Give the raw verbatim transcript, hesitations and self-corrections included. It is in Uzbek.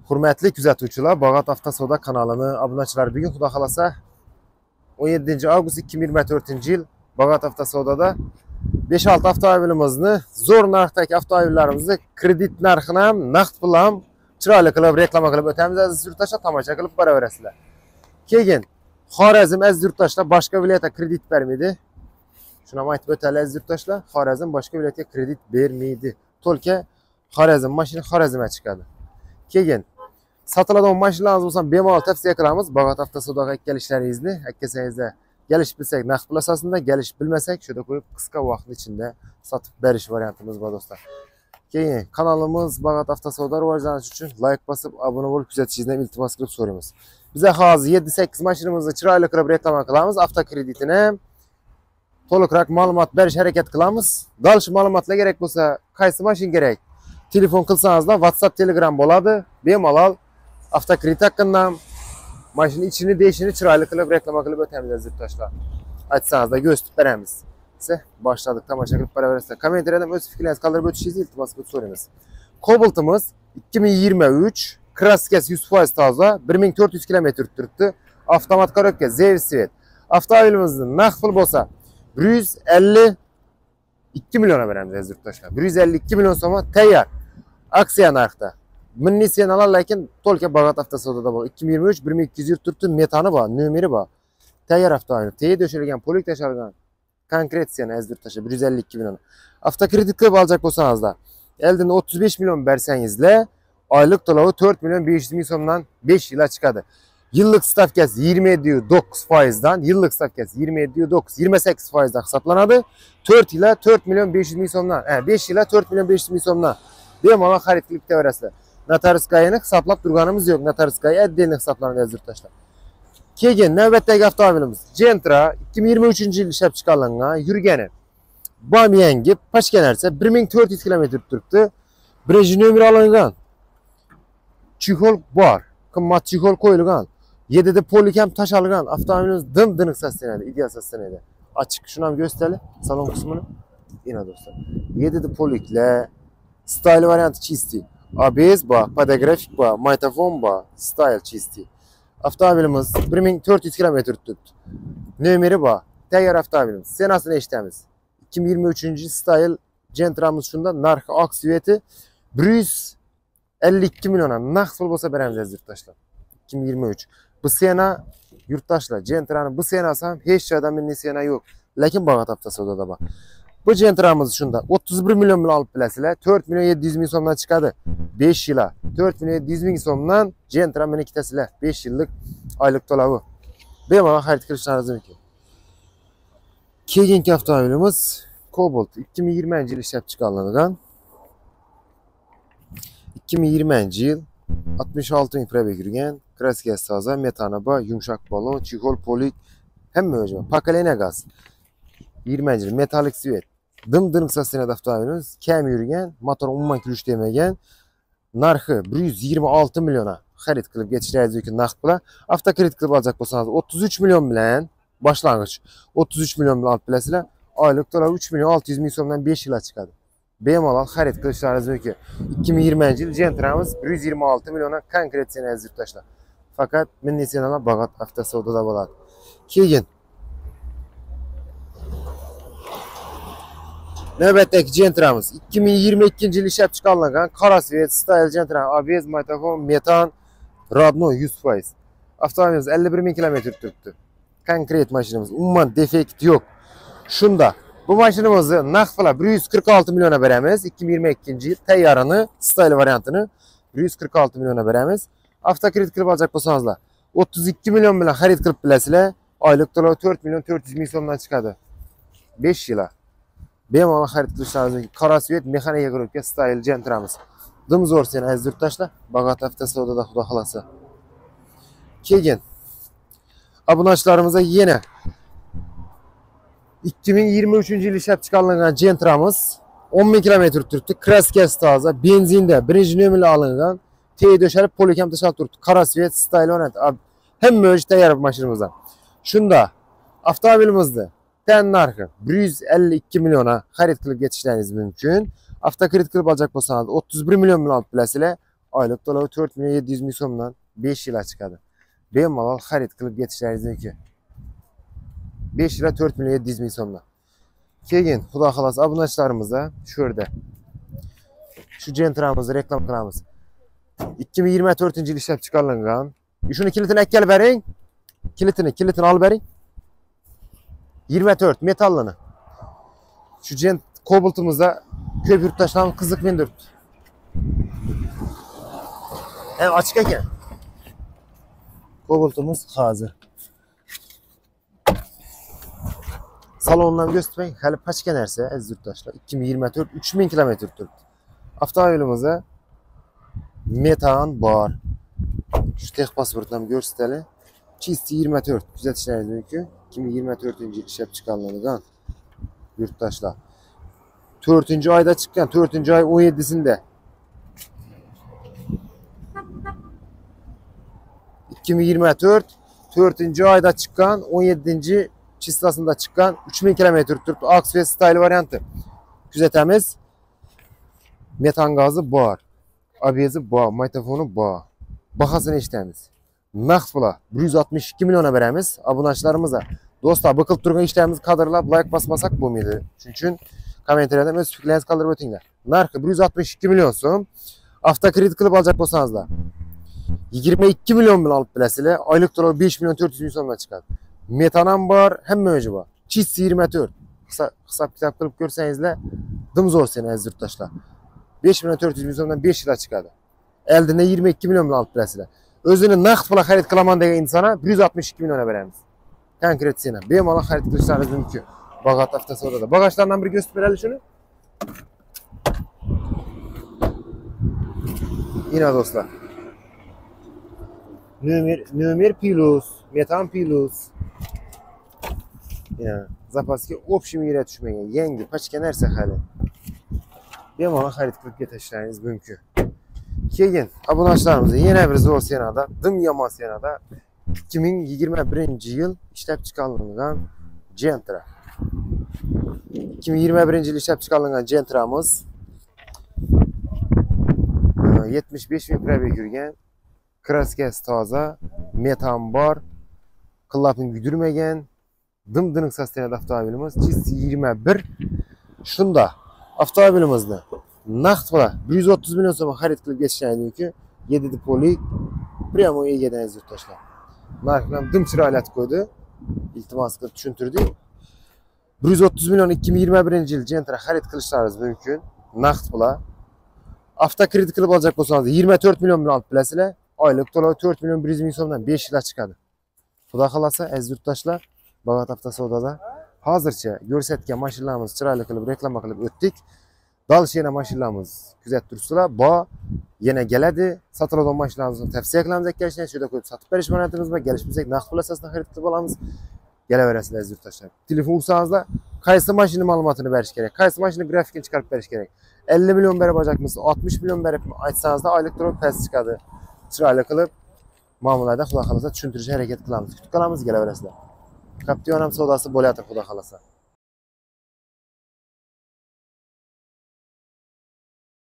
Hurmatli kuzatuvchilar, Bag'at Avtosavdo kanalini obunachilar, bugun xudo xolasa o'n yedinchi avgust ikki ming yigirma to'rtinchi yil Bag'at Avtosavdoda besh olti avtomobilimizni, zo'r narxdagi avtomobillarimizni kredit narxini ham, naqd pul ham chiroyli qilib reklama qilib o'tamiz. Aziz yurtdoshlar, tomosha qilib boraverasizlar. Keyin Xorazm aziz yurtdoshlar boshqa viloyatga kredit bermaydi. Shuni ham aytib o'taylik aziz yurtdoshlar, Xorazm boshqa viloyatga kredit bermaydi. To'lka Xorazm mashina Xorazmga chiqadi. Keyin sotiladigan mashinalarimiz bo'lsa bemalol tavsiya qilamiz. Bag'at Avtosavdoga kelishlaringizni, akasangizda kelishib bilsak naqd pul asosida, kelishib bilmasak shuda qo'yib qisqa vaqt ichida sotib berish variantimiz bor do'stlar. Keyin kanalimiz Bag'at Avtosavdo rivojlanishi uchun like bosib, obuna bo'lib kuzatishingizni iltimos qilib so'raymiz. Biz hozir yetti sakkiz mashinamizni chiroyli qilib reklama qilamiz. Avtokreditini to'liqroq ma'lumot berish harakat qilamiz. Dalsh ma'lumotlar kerak bo'lsa, qaysi mashina kerak? Telefon qilsangizlar WhatsApp, Telegram bo'ladi. Bemalol avtokredit haqqından mashina ichini deyishini chiroyli qilib reklama qilib o'tamiz aziz yurtdoshlar. Aytsangizlar ko'rsatib beramiz. Siz boshladik, tomosha qilib boraverasizlar. Kommentariyada o'z fikringizni qoldirib o'tishingizni iltimos qilib so'raymiz. Cobalt'imiz ikki ming yigirma uch, kraskasi yuz foiz toza, bir ming to'rt yuz kilometr turibdi. Avtomat korobka, Zevsvet. Avtomobilimizning naqd pul bo'lsa bir yuz ellik ikki million beramiz aziz yurtdoshlar. bir yuz ellik ikki million so'm tayyor. Aksiya narxda. Minni senalar lekin to'lka Bag'at Avtosavdoda bor. ikki ming yigirma uch bir ming ikki yuz turibdi, metani bor, nomeri bor. Tayyor avtomobil. Teyda döşelgan, polik tashalgan. Konkret sena aziz yurtdoshlar bir yuz ellik ikki million. Avtokredit qilib olacak bo'lsangizlar, eldan o'ttiz besh million bersangizlar, oylik to'lovi to'rt million besh yuz ming so'mdan besh yilga chiqadi. Yillik stavkasi yigirma yetti nuqta to'qqiz foizdan, yillik stavkasi yigirma yetti nuqta to'qqiz, yigirma sakkiz foizdan hisoblanadi. to'rt yilga to'rt million besh yuz ming so'mdan, ha besh yilga to'rt million besh yuz ming so'mdan bemalol xarid qilib ketaverasizlar. Notariskayni hisoblab turganimiz yo'q. Notariskay отдельно hisoblanadi aziz yurtdoshlar. Keyin navbatdagi avtomobilimiz Gentra ikki ming yigirma uchinchi yil ishlab chiqarilgan, yurgani bom yangi, pashka narsa bir ming to'rt yuz kilometr turibdi. Birinchi nomer olingan. Chexol bor. Qimmat chexol qo'yilgan. yettida polik ham tashalgan. Avtomobilimiz dim-diniq saslanadi, ideal saslanadi. Ochiq shuni ham ko'rsataylik, salon qismini. Ina do'stlar. yettida poliklar, style varianti чистый. A B S bor, podografik bor, magnitofon bor, style чистый. Avtomobilimiz bir ming to'rt yuz kilometr turibdi. Nomeri bor. Tayyor avtomobilimiz. Senasini eshitamiz. ikki ming yigirma uchinchi style Gentra'miz shunda narxi aksiyeti bir yuz ellik ikki million naqd pul bo'lsa beramiz aziz yurtdoshlar. ikki ming yigirma uch. Bu sena yurtdoshlar, Gentra'ning bu senasi ham hech joyda minni sena yo'q, lekin Bag'at Avtosavdoda bor. Bu Gentra'miz shunda o'ttiz bir million bilan olib bilasizlar, to'rt million yetti yuz ming so'mdan chiqadi. besh yilga to'rt million yetti yuz ming so'mdan Gentra mini ikkitasizlar, besh yillik oylik to'lovi. Bemalol xarid qilishlaringiz mumkin. Keyingi avtomobilimiz Cobalt ikki ming yigirmanchi yil ishlab chiqarilgan. ikki ming yigirmanchi yil oltmish olti ming probeg yurgan, kraskasi toza, metani bor, yumshoq balon, chexol, polik, hamma o'zi bor. Pokoleniya gaz. yigirmanchi yil metalik svet. Dim-diniq saslanadi avtomobilimiz, kam yurgan, motor umuman kulish demagan. Narxi bir yuz yigirma olti million xarid qilib ketishlaringiz mumkin naqd bilan. Avtokredit qilib olacak bo'lsangiz o'ttiz uch million bilan boshlang'ich o'ttiz uch million bilan olib bilasizlar. Oylik to'lov uch million olti yuz ming so'mdan besh yilga chiqadi. Bemalol xarid qilishlaringiz mumkin. ikki ming yigirmanchi yil Gentra'miz bir yuz yigirma olti milliondan konkret sena aziz yurtdoshlar. Faqat minni senalar Bag'at Avtosavdoda bo'ladi. Keyin navbatdagi Gentra'miz ikki ming yigirma ikkinchi yil ishlab chiqarilgan qora svet style Gentra, A B S, magnitofon, metan, rodnoy yuz foiz. Avtomobilimiz ellik bir ming kilometr turibdi. Konkret mashinamiz, umuman defekt yo'q. Shunda bu mashinamizni naqd pul bir yuz qirq olti million beramiz. ikki ming yigirma ikkinchi yil tayyorini, style variantini bir yuz qirq olti million beramiz. Avtokredit qilib olacak bo'lsangizlar o'ttiz ikki million bilan xarid qilib bilasizlar. Oylik to'lov to'rt million to'rt yuz ming so'mdan chiqadi. besh yilga. Bemalol xarid qilishlaringiz mumkin. Qora svet mexanika korobka style Gentra'miz. Dim zo'r sena aziz yurtdoshlar, Bag'at Avtosavdoda xudo xolasa. Keyin obunachilarimizga yana ikki ming yigirma uchinchi yil ishlab chiqarilgan Gentra'miz o'n ming kilometr turibdi. Kraskasi toza, benzinda birinchi nomerli olingan, tey döşelib polik ham tashalib turibdi. Qora svet style variant. Hamma o'zi tayyor mashinamizdan. Shunda avtomobilimizni tan narxi bir yuz ellik ikki million xarid qilib ketishlaringiz mumkin. Avtokredit qilib olacak bo'lsangiz o'ttiz bir million bilan olib bilasizlar. Aylık to'lovi to'rt million yetti yuz ming so'mdan besh yilga chiqadi. Bemalol xarid qilib ketishlaringiz mumkin. besh yilga to'rt million yetti yuz ming so'mdan. Keyin xudo xolasa obunachilarimizga shu yerda shu Gentra'mizni reklam qilamiz. ikki ming yigirma to'rtinchi yil ishlab chiqarilgan. Shuni kilitini akkalib bering. Kilitini, kilitini olib bering. yigirma to'rt metallini. Shu Gent Cobalt'imizda ko'p yurtdoshlarimiz qiziq mendiribdi. Hem açık ekan. Cobalt'imiz hazır. Salondan göstermeng, hali pachka narsa aziz yurtdoshlar. ikki ming yigirma to'rt uch ming kilometr turibdi. Avtomobilimizda metan bor. Shu tex pasportdan ko'rsatali. Chisti yigirma to'rt kuzatishlaringiz mumkin. ikki ming yigirma to'rtinchi yil ishlab chiqarilgan yurtdoshlar. to'rtinchi oyda chiqqan, to'rtinchi oy o'n yeddisida. ikki ming yigirma to'rt to'rtinchi oyda chiqqan, o'n yeddinchi chistasida chiqqan uch ming kilometr turibdi. Oxford style varianti. Kuzatamiz. Metan gazi bor. Obezi bor, magnitofoni bor. Bahasini eshitamiz. Naqd pula bir yuz oltmish ikki million beramiz obunachilarimizga. Do'stlar, bu qilib turgan ishlarimizni qadrlab like bosmasak bo'lmaydi. Shuning uchun kommentariyada o'z fikrlaringizni qoldirib o'tinglar. Narxi bir yuz oltmish ikki million so'm. Avtokredit qilib olacak bo'lsangizlar yigirma ikki million bilan olib bilasizlar. Oylik to'lov besh million to'rt yuz ming so'mdan chiqadi. Metan ham bor, hamma o'zi bor. Chisti yigirma to'rt. Hisob kitob qilib ko'rsangizlar, dimzo'r sen aziz yurtdoshlar. besh million to'rt yuz ming so'mdan besh yilga chiqadi. Eldinda yigirma ikki million bilan olib bilasizlar. O'zini naqd pula xarid qilaman degan insonga bir yuz oltmish ikki million beramiz. Konkret sena bemalol xarid qilishlaringiz mumkin. Bog'ot avtosavdoda. Bagajlardan biri gösterib beradi shuni. Yine do'stlar. Nomer nomer plus, metan plus. Ya, zapaski общий miyra tushmagan, yangi pachka narsa hali. Bemalol xarid qilib ketishlaringiz mumkin. Keyin obunachilarimizga yana bir zo'r senada, dim yomon senada ikki ming yigirma birinchi yil ishlab chiqarilgan Gentra. ikki ming yigirma birinchi yil ishlab chiqarilgan Gentra'miz yetmish besh ming probeg yurgan. Kraskasi toza, metan bor, qillapini yudurmagan, dim-diniq sostenada avtomobilimiz chisti yigirma bir. Shunda avtomobilimizni naqd pula bir yuz o'ttiz million so'm xarid qilib ketishlaringiz mumkin. yetti dipolik primo egadan aziz yurtdoshlar. Narxni dim chiroylatib qo'ydi. Iltimos qilib tushuntirdik. bir yuz o'ttiz million ikki ming yigirma birinchi yil Gentra xarid qilishlaringiz mumkin. Naqd pula. Avtokredit qilib olacak bo'lsangiz yigirma to'rt million bilan olib bilasizlar. Oylik to'lov to'rt million bir yuz ming so'mdan besh yilga chiqadi. Xudo xolasa aziz yurtdoshlar, Bog'ot avtosavdoda hozircha ko'rsatgan mashinalarimiz chiroyli qilib reklama qilib o'tdik. Dalish yana mashinalarimiz kuzatib turibsizlar. Bo yana keladi. Sotiladigan mashinalarimizni tavsiya qilamiz akashlar. Shuda ko'p sotib berish variantimiz bor. Kelishmasak naqd pul asosida xarid qilib olamiz. Kelaverasizlar aziz yurtdoshlar. Telefon ursangizlar, qaysi mashina ma'lumotini berish kerak, qaysi mashina grafikini chiqarib berish kerak. ellik million berib olacakmisiz, oltmish million berib aytsangizlar, oylik to'lov past chiqadi. Chiroyli qilib muomalada xudo xolasa tushuntirishga harakat qilamiz. Kutib qolamiz, kelaverasizlar. Kaption ham savdosi bo'lyapti xudo xolasa.